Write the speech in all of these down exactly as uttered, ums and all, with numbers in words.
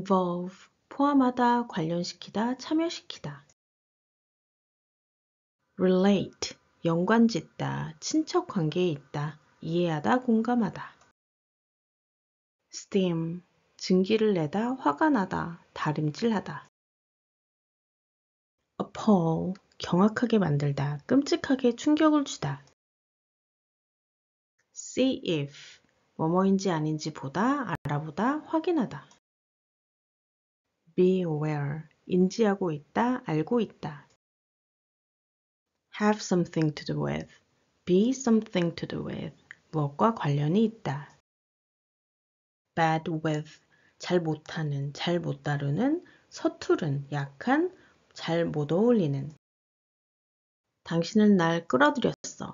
involve, 포함하다, 관련시키다, 참여시키다. relate, 연관짓다, 친척 관계에 있다, 이해하다, 공감하다. steam, 증기를 내다, 화가 나다, 다림질하다. appall, 경악하게 만들다, 끔찍하게 충격을 주다. see if, 뭐뭐인지 아닌지 보다, 알아보다, 확인하다. be aware, 인지하고 있다, 알고 있다. have something to do with, be something to do with, 무엇과 관련이 있다. bad with, 잘 못하는, 잘 못 다루는, 서투른, 약한, 잘 못 어울리는. 당신은 날 끌어들였어.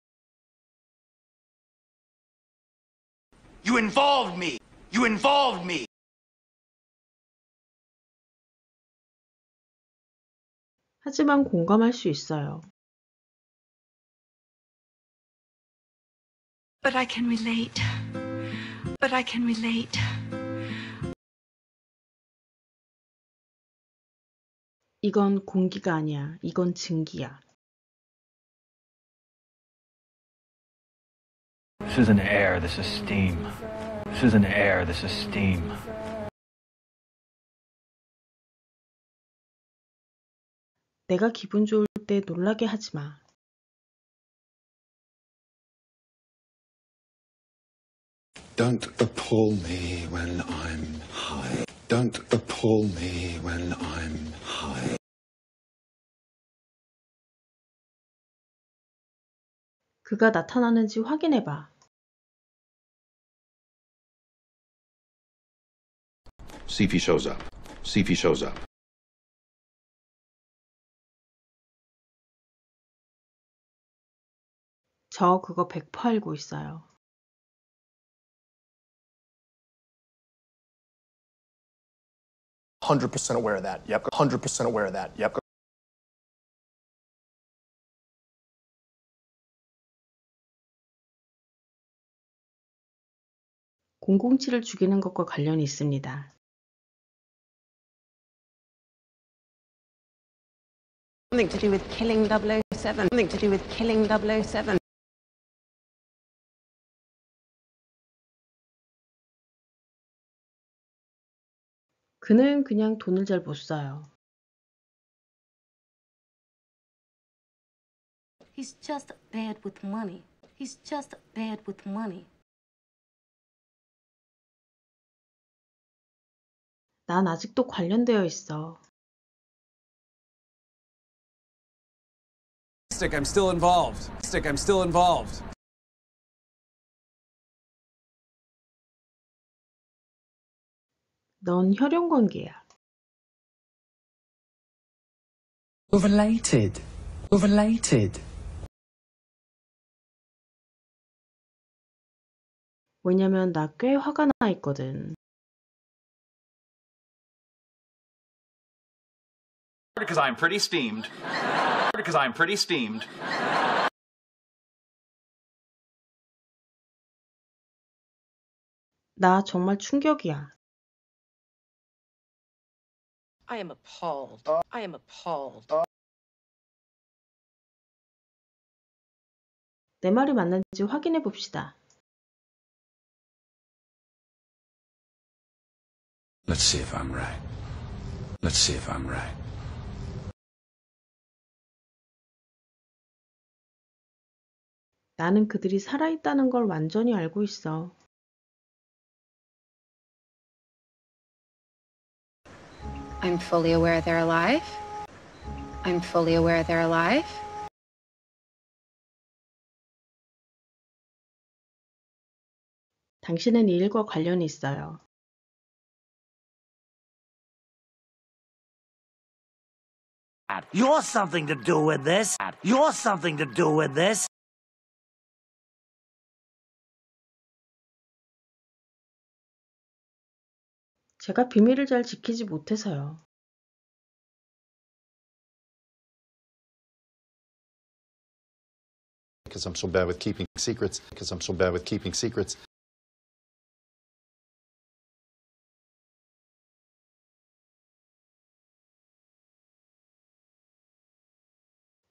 You involved me. You involved me. 하지만 공감할 수 있어요. But I can relate. But I can relate. 이건 공기가 아니야. 이건 증기야. This isn't air, this is steam. This isn't air, this is steam. 내가 기분 좋을 때 놀라게 하지 마. Don't appall me when I'm high. Don't appall me when I'm high. 그가 나타나는지 확인해 봐. See if he shows up. See if he shows up. 저 그거 백 퍼센트 알고 있어요. one hundred percent aware of that. Yep. one hundred percent aware of that. Yep. 공공칠을 죽이는 것과 관련이 있습니다. Something to do with killing double oh seven. Something to do with killing double oh seven. 그는 그냥 돈을 잘 못 써요. He's just bad with money. He's just bad with money. 난 아직도 관련되어 있어. I'm still involved. I'm still involved. 넌 혈연 관계야. We're related. We're related. 왜냐면 나 꽤 화가 나 있거든. Because I'm pretty steamed. Because I'm pretty steamed. 나 정말 충격이야. I am appalled. I am appalled. 내 말이 맞는지 확인해 봅시다. Let's see if I'm right. Let's see if I'm right. 나는 그들이 살아있다는 걸 완전히 알고 있어. I'm fully aware they're alive. I'm fully aware they're alive. 당신은 이 일과 관련이 있어요. You're something to do with this. You're something to do with this. 제가 비밀을 잘 지키지 못해서요. Because I'm so bad with keeping secrets. Because I'm so bad with keeping secrets.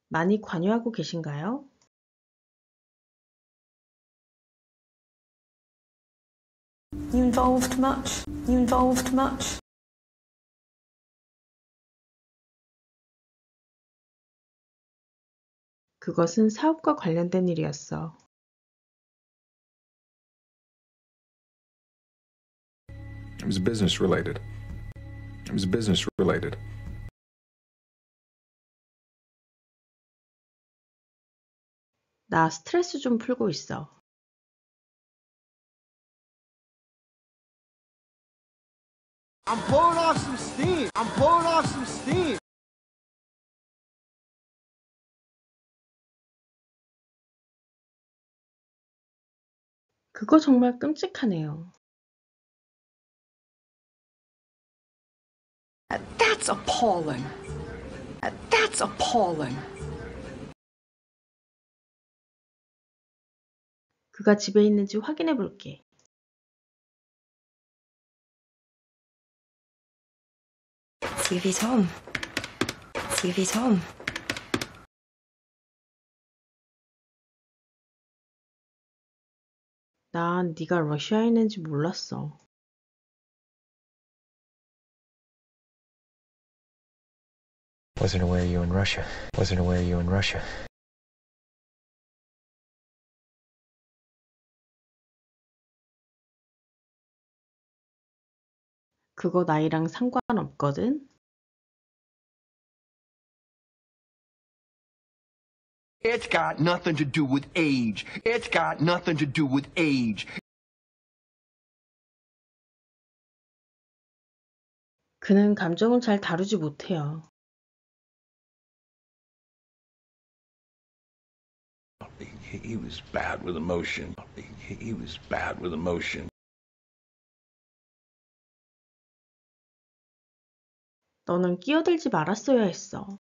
많이 관여하고 계신가요? You involved much? You involved much? 그것은 사업과 관련된 일이었어. It was business related. It was business related. 나 스트레스 좀 풀고 있어. I'm blowing off some steam. I'm blowing off some steam. 그거 정말 끔찍하네요. That's appalling. That's appalling. 그가 집에 있는지 확인해 볼게. See if he's home. See if he's home. 난 네가 러시아에 있는지 몰랐어. Wasn't aware you were in Russia. Wasn't aware you were in Russia. 그거 나이랑 상관없거든. It's got nothing to do with age. It's got nothing to do with age. 그는 감정을 잘 다루지 못해요. He, he was bad with emotion. He, he was bad with emotion. 너는 끼어들지 말았어야 했어.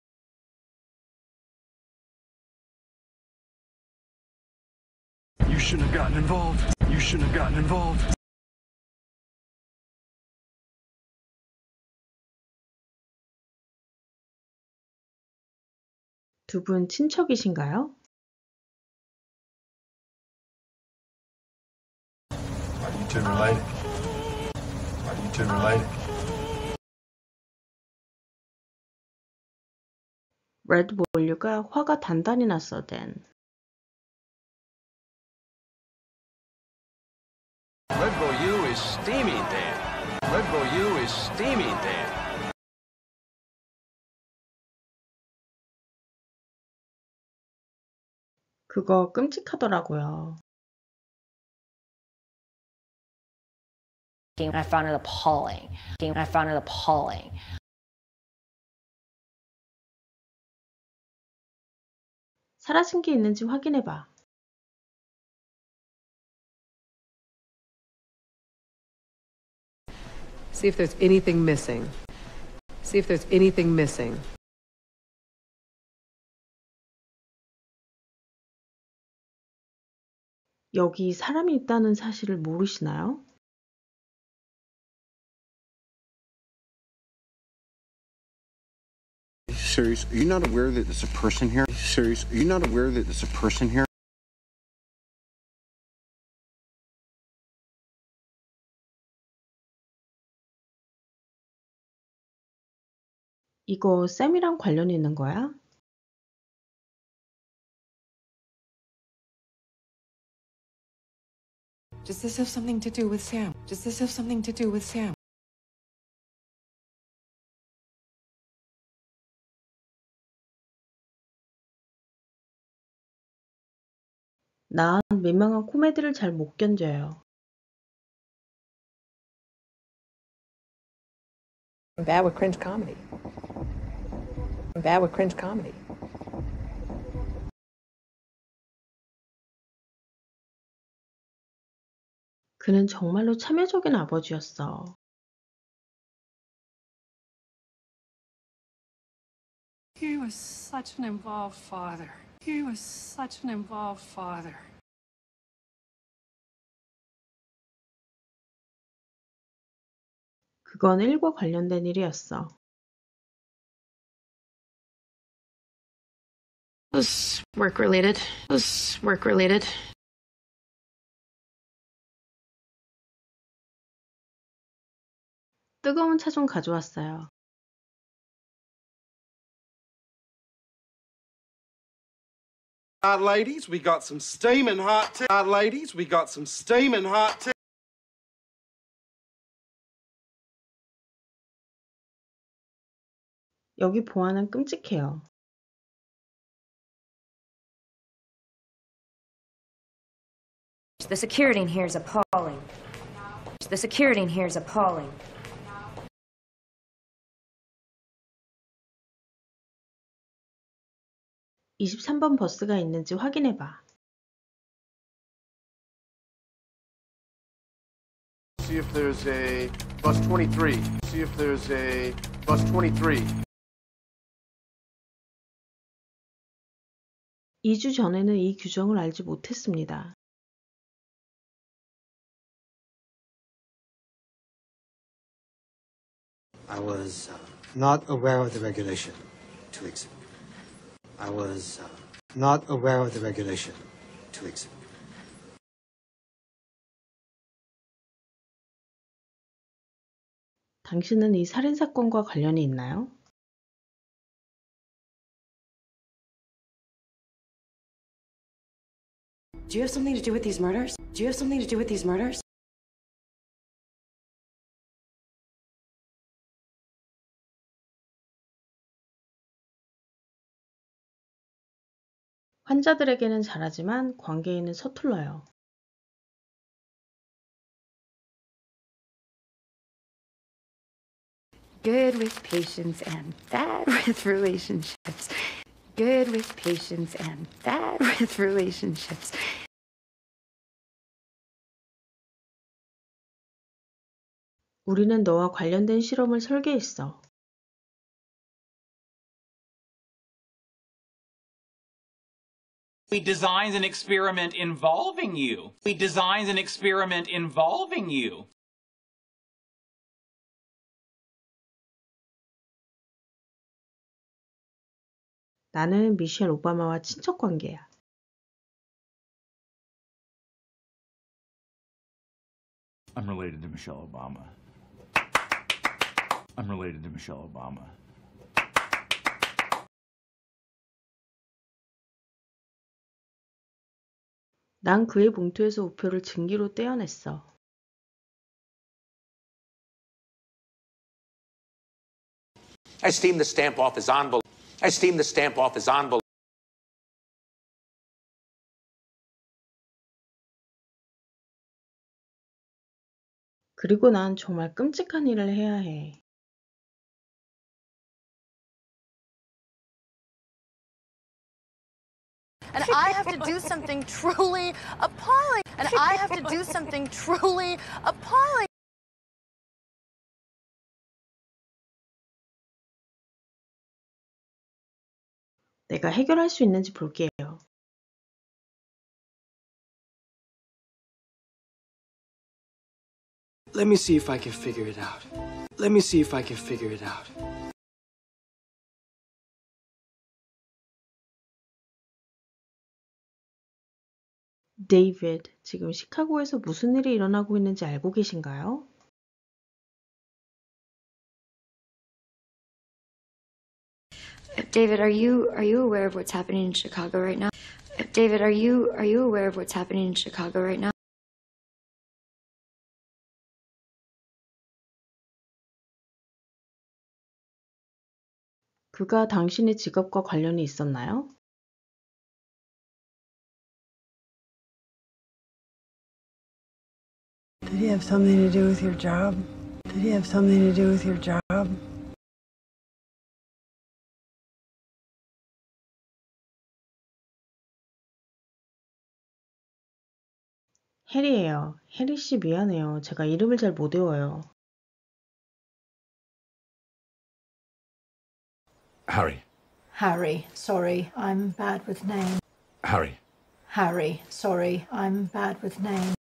You shouldn't have gotten involved. You shouldn't have gotten involved. 두 분 친척이신가요? Are you two related? Are you two related? 레드 몰류가 화가 단단히 났어, 댄. Red Bull U is steamy, Dan. Red Bull U is steamy, Dan. 그거 끔찍하더라고요. I found it appalling. I found it appalling. 사라진 게 있는지 확인해봐. See if there's anything missing. See if there's anything missing. 여기 사람이 있다는 사실을 모르시나요? Serious? Are you not aware that there's a person here? Serious? Are you not aware that there's a person here? 이거 샘이랑 관련이 있는 거야? Does this have something to do with Sam? Does this have something to do with Sam? 난 민망한 코미디를 잘 못 견뎌요. I'm bad with cringe comedy. I'm bad with cringe comedy. 그는 정말로 참여적인 아버지였어. He was such an involved father. He was such an involved father. 그건 일과 관련된 일이었어. It was work-related. It was work-related. 뜨거운 차 좀 가져왔어요. Hot ladies, we got some steaming hot tea. Hot ladies, we got some steaming hot tea. 여기 보안은 끔찍해요. The security in here is appalling. The security in here is appalling. 이십삼 번 버스가 있는지 확인해봐. See if there's a bus twenty-three. See if there's a bus twenty-three. 이 주 전에는 이 규정을 알지 못했습니다. I was uh, not aware of the regulation two weeks ago. I was uh, not aware of the regulation two weeks ago. 당신은 이 살인사건과 관련이 있나요? Do you have something to do with these murders? Do you have something to do with these murders? 환자들에게는 잘하지만 관계에는 서툴러요. Good with patients and bad with relationships. Good with patients and bad with relationships. 우리는 너와 관련된 실험을 설계했어. We designed an experiment involving you. We designed an experiment involving you. 나는 미셸 오바마와 친척 관계야. I'm related to Michelle Obama. I'm related to Michelle Obama. 난 그의 봉투에서 우표를 증기로 떼어냈어. I steam the stamp off his envelope. I steam the stamp off his envelope. 그리고 난 정말 끔찍한 일을 해야 해. And I have to do something truly appalling. And I have to do something truly appalling. 내가 해결할 수 있는지 볼게요. Let me see if I can figure it out. Let me see if I can figure it out. 데이비드, 지금 시카고에서 무슨 일이 일어나고 있는지 알고 계신가요? David, are you are you aware of what's happening in Chicago right now? David, are you are you aware of what's happening in Chicago right now? 그가 당신의 직업과 관련이 있었나요? Did he have something to do with your job? Did he have something to do with your job? 해리예요. 해리 씨 미안해요. 제가 이름을 잘 못 외워요. Harry. Harry, sorry, I'm bad with names. Harry. Harry, sorry, I'm bad with names.